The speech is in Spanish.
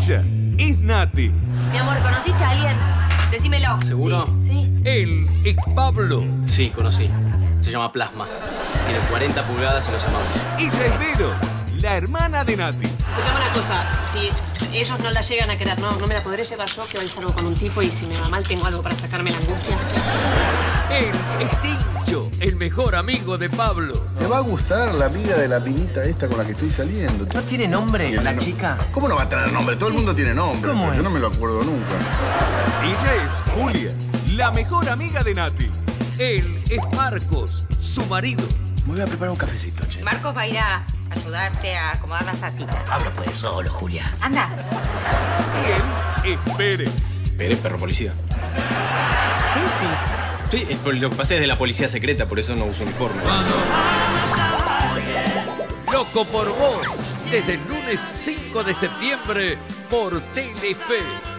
Ella es Nati. Mi amor, ¿conociste a alguien? Decímelo. ¿Seguro? Sí. Él es Pablo. Sí, conocí. Se llama Plasma. Tiene 40 pulgadas y los amamos. Ella es Vero, la hermana de Nati. Escuchame una cosa. Si ellos no la llegan a querer, no me la podré llevar yo, que hoy salgo con un tipo y si me va mal tengo algo para sacarme la angustia. Él es Tincho, el mejor amigo de Pablo. ¿Te va a gustar la amiga de la minita esta con la que estoy saliendo? ¿No tiene nombre la chica? ¿Cómo no va a tener nombre? Todo el mundo tiene nombre. ¿Cómo pero es? Yo no me lo acuerdo nunca. Ella es Julia, la mejor amiga de Nati. Él es Marcos, su marido. Me voy a preparar un cafecito, che. Marcos va a ir a ayudarte a acomodar las tacitas. Hablo pues solo, Julia. Anda. Y él es Pérez. Pérez, perro policía. ¿Qué decís? Sí, lo que pasa es de la policía secreta, por eso no uso uniforme. Loco por vos, desde el lunes 5 de septiembre por Telefe.